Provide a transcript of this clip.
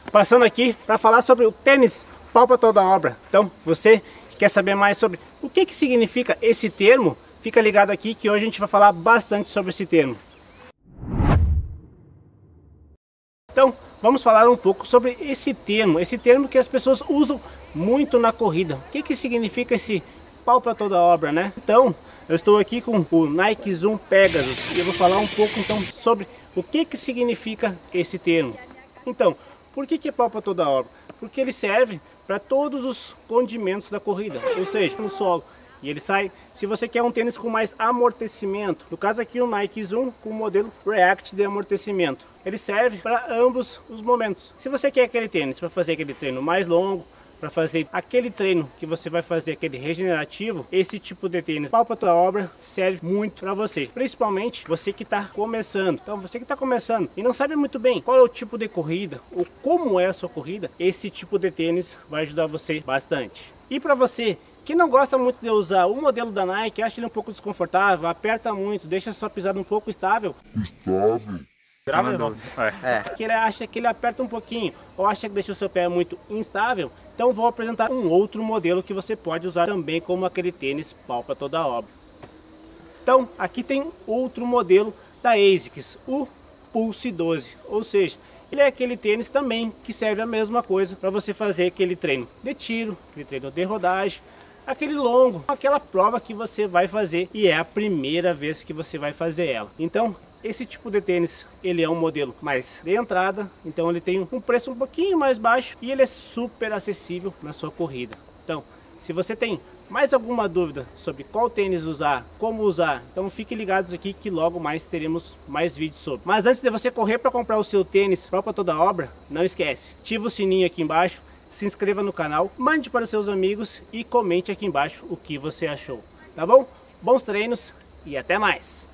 passando aqui para falar sobre o tênis pau para toda obra. Então, você que quer saber mais sobre o que significa esse termo, fica ligado aqui que hoje a gente vai falar bastante sobre esse termo. Então, vamos falar um pouco sobre esse termo que as pessoas usam muito na corrida. O que significa esse pau para toda obra, né? Então, eu estou aqui com o Nike Zoom Pegasus e eu vou falar um pouco então sobre o que significa esse termo. Então, por que é pau para toda obra? Porque ele serve para todos os condimentos da corrida, ou seja, no solo. E ele sai, se você quer um tênis com mais amortecimento, no caso aqui o Nike Zoom com o modelo React de amortecimento. Ele serve para ambos os momentos. Se você quer aquele tênis para fazer aquele treino mais longo, para fazer aquele treino que você vai fazer, aquele regenerativo, esse tipo de tênis pau para tua obra serve muito para você, principalmente você que está começando. Então você que está começando e não sabe muito bem qual é o tipo de corrida ou como é a sua corrida, esse tipo de tênis vai ajudar você bastante. E para você que não gosta muito de usar o modelo da Nike, acha ele um pouco desconfortável, aperta muito, deixa a sua pisada um pouco estável. Que ele acha que ele aperta um pouquinho ou acha que deixa o seu pé muito instável, então vou apresentar um outro modelo que você pode usar também como aquele tênis pau para toda obra. Então aqui tem outro modelo da ASICS, o Pulse 12, ou seja, ele é aquele tênis também que serve a mesma coisa para você fazer aquele treino de tiro, aquele treino de rodagem, aquele longo, aquela prova que você vai fazer e é a primeira vez que você vai fazer ela. Então esse tipo de tênis, ele é um modelo mais de entrada, então ele tem um preço um pouquinho mais baixo e ele é super acessível na sua corrida. Então, se você tem mais alguma dúvida sobre qual tênis usar, como usar, então fiquem ligados aqui que logo mais teremos mais vídeos sobre. Mas antes de você correr para comprar o seu tênis pau para toda obra, não esquece, ativa o sininho aqui embaixo, se inscreva no canal, mande para os seus amigos e comente aqui embaixo o que você achou, tá bom? Bons treinos e até mais!